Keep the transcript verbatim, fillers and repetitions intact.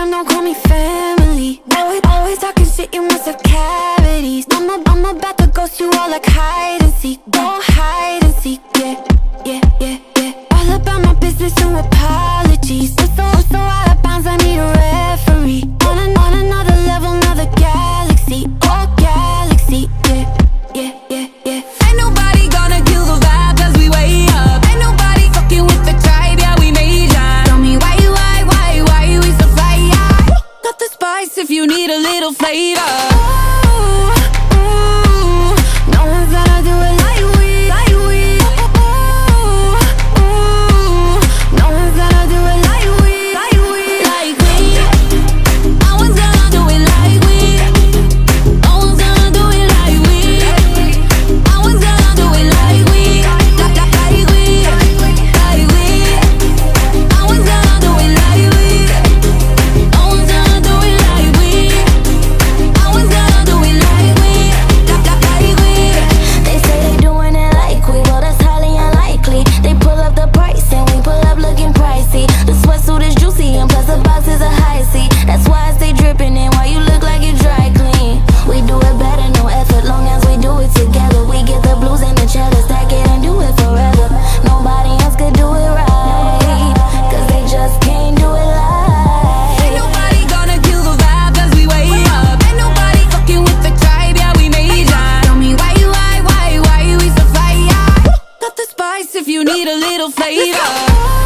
time, don't call me family. Always, always talking shit, you must have cavities. I'm, a, I'm about to ghost you all like hide and seek. Go hide and seek, yeah, yeah, yeah, yeah. All about my business, no apologies. So, so, so out of bounds, I need a referee. On, an, on another level, another galaxy. Oh, galaxy, yeah, yeah, yeah, yeah. Ain't nobody gonna kill the vibe cause we way up. Ain't nobody fucking with the tribe, yeah, we major. Tell me why, why, why, why we so fly, yeah. Got the spice if you need a little flavor. Ooh, ooh, no one's gonna do it like we, like we. Ooh, ooh, no one's gonna do it like we, like we, Like we, no one's gonna do it like we. No one's gonna do it like we. No one's gonna do it like we. Like, like, like we, like we. No one's gonna do it like we. No one's gonna do it like we. No one's gonna do it like we. Like, like, like we. They say they doing it like we, well that's highly unlikely. They pull up the price and we pull up looking pricey. The sweatsuit is juicy and plus the box is a high C. That's why I stay dripping in while you look like you dry clean. We do it better, no effort, long as we do it together. We get the blues and the cheddar, stack it and do it forever. Nobody else could do it right, cause they just can't do it like. Ain't nobody gonna kill the vibe cause we way up. Ain't nobody fucking with the tribe, yeah, we major. Tell me why, why, why, why we so fly, yeah. Got the spice if you need a little flavor.